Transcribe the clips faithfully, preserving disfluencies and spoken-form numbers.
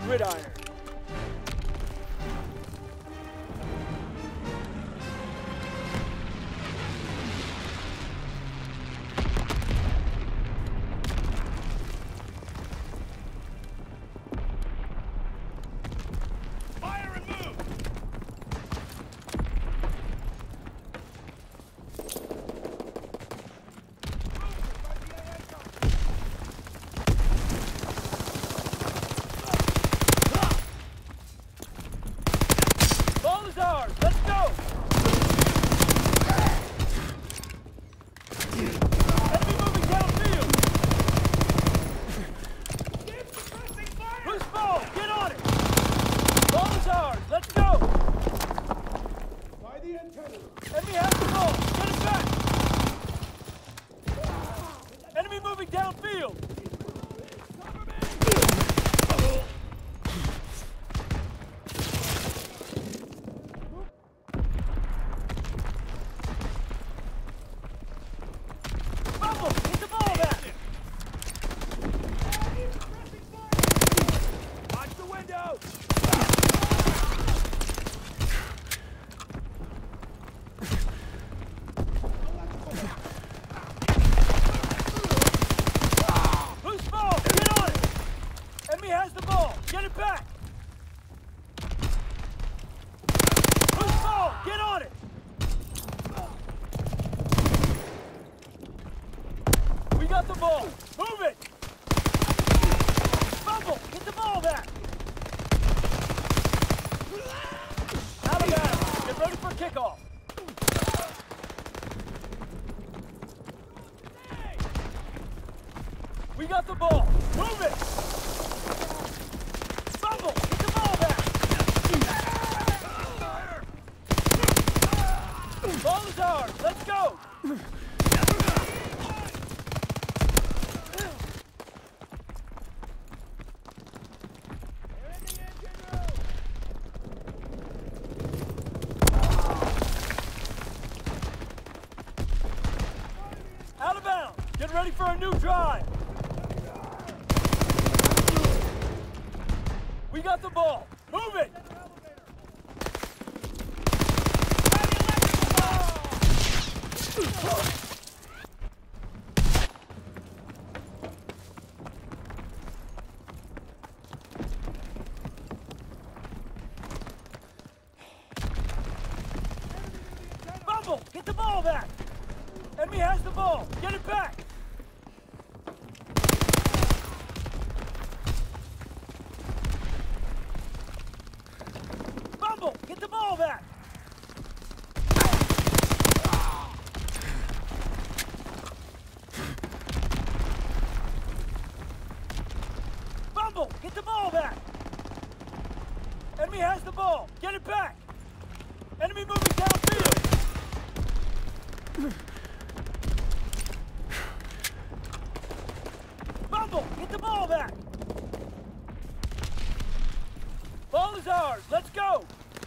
gridiron. We got the ball. Move it. Fumble. Get the ball back. Ball is ours. Let's go. Out of bounds. Get ready for a new drive. We got the ball. Move it. Fumble. Get the ball back. Enemy has the ball. Get it back. Fumble. Get the ball back. Fumble. Get the ball back. Enemy has the ball. Get it back. Enemy moving downfield. Fumble! Get the ball back! Ball is ours! Let's go!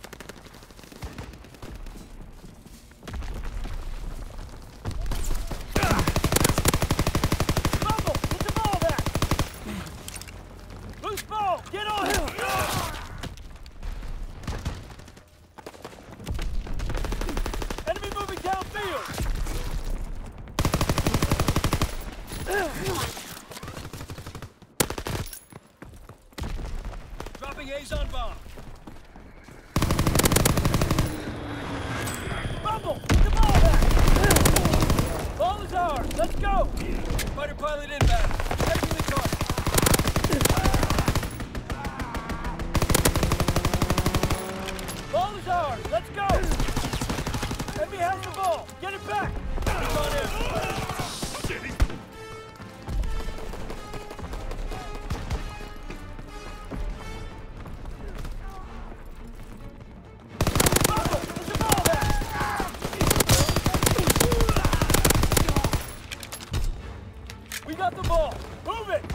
Fumble! Get the ball back! Loose ball! Get on it! Enemy moving downfield! Dropping A's on bomb. Fumble! Get the ball back! Ball is ours. Let's go! Fighter pilot inbound. Taking the target. Ball is ours. Let's go! Enemy has the ball. Get it back! Come on in. We got the ball. Move it.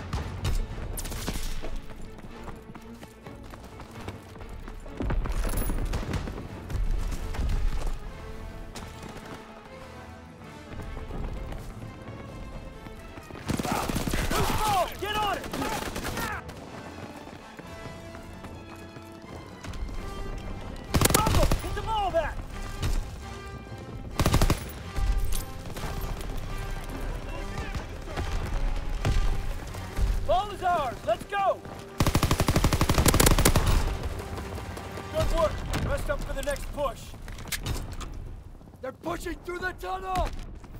next push. They're pushing through the tunnel!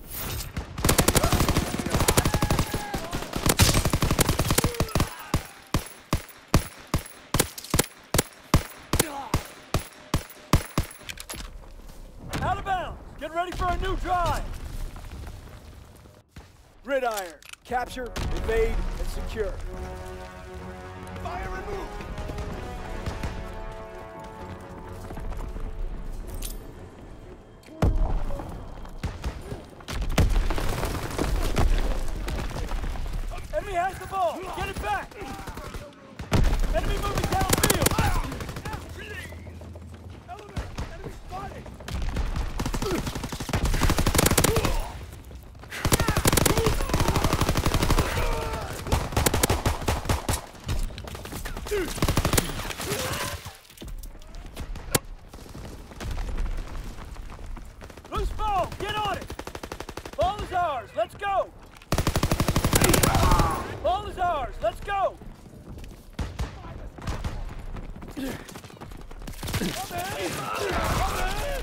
Out of bounds! Get ready for a new drive! Gridiron. Capture, evade, and secure. Fire removed! Enemy has the ball! Get it back! Enemy moving downfield! Element! Enemy spotted! Loose ball! Get on it! Ball is ours! Let's go! Ball is ours! Let's go! Come in! Come in!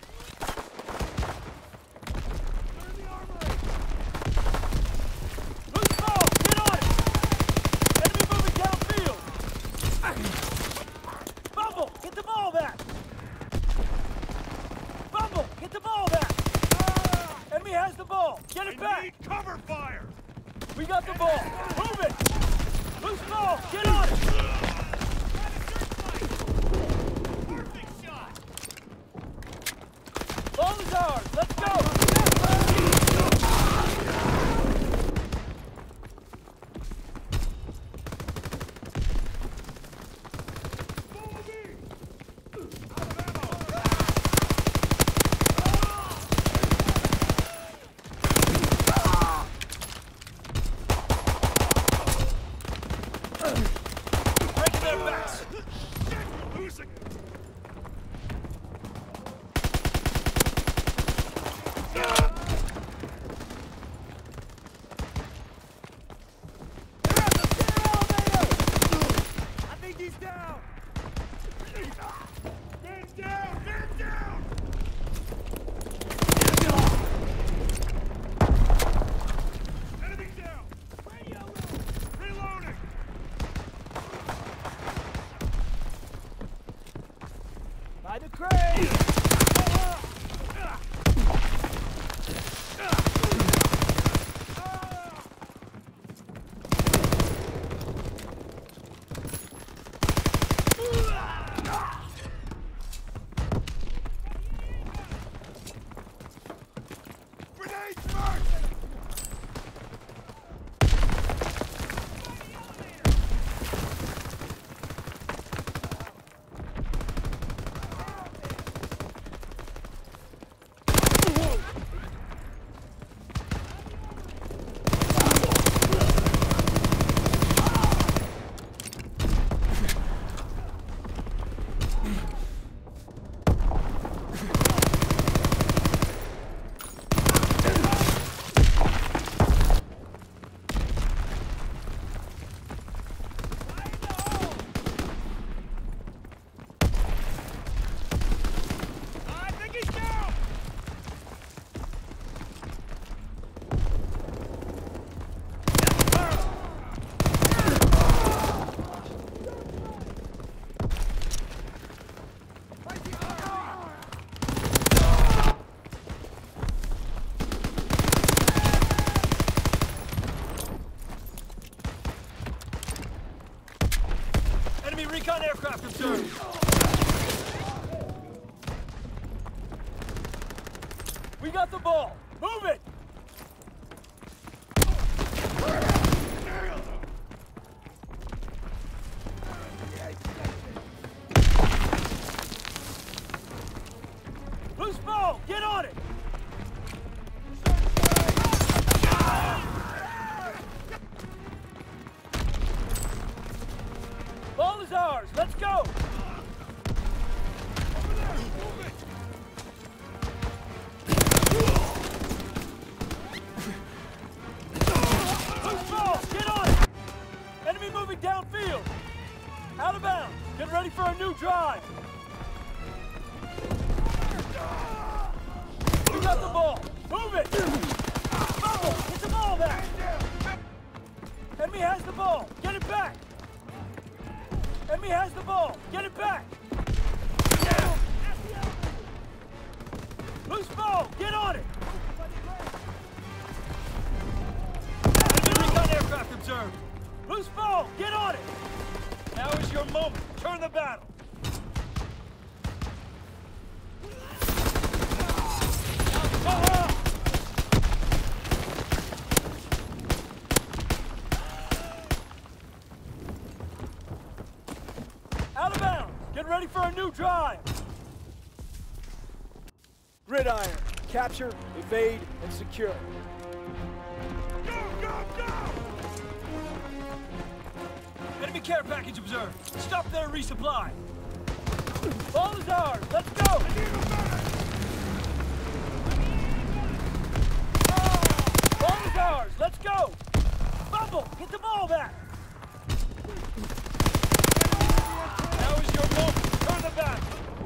Loose ball! Get on it! Enemy moving downfield! Bumble! Get the ball back! Bumble! Get the ball back! Enemy has the ball! Get it back! Need cover fire! We got the ball! Move it! Loose ball! Get on it! Perfect shot! Ball is ours! Let's go! Follow me! Out of ammo! Breaking their backs! Shit, we're losing it! They're at the stair elevator! I think he's down! Man down! Man down! Enemy down! Radio Reloading! by the crane! Grenade first! I think he's down! Enemy recon aircraft observed! We got the ball! Move it! Loose ball! Get on it! Ball is ours! Let's go! Loose ball! Get on it! Enemy moving downfield! Out of bounds! Get ready for a new drive! back! Enemy has the ball! Get it back! Loose ball! Get on it! Enemy recon aircraft observed! Loose ball! Get on it! Now is your moment! Turn the battle! Out of bounds! Get ready for a new drive! Gridiron. Capture, evade, and secure. Go, go, go! Enemy care package observed. Stop there, resupply. Ball is ours. Let's go. I need a medic! Ball is ours. Let's go. Bumble, get the ball back. Now is your moment. Turn the back.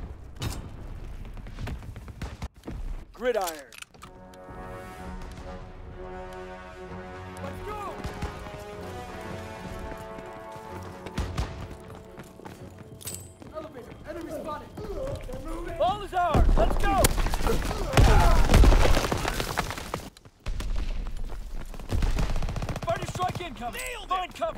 Gridiron. Let's go. Elevator. Enemy spotted. Ball is ours. Let's go. Fighter strike incoming. Find cover.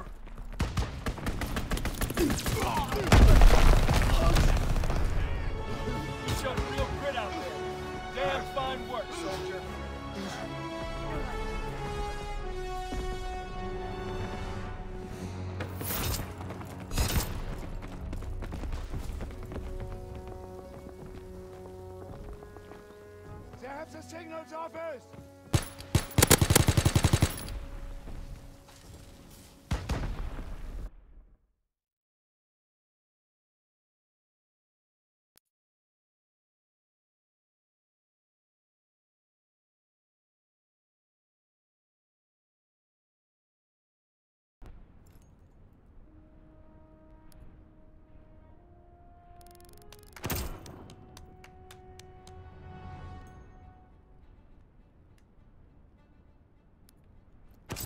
You showed real grit out there. Damn fine work, soldier. They have the signals office!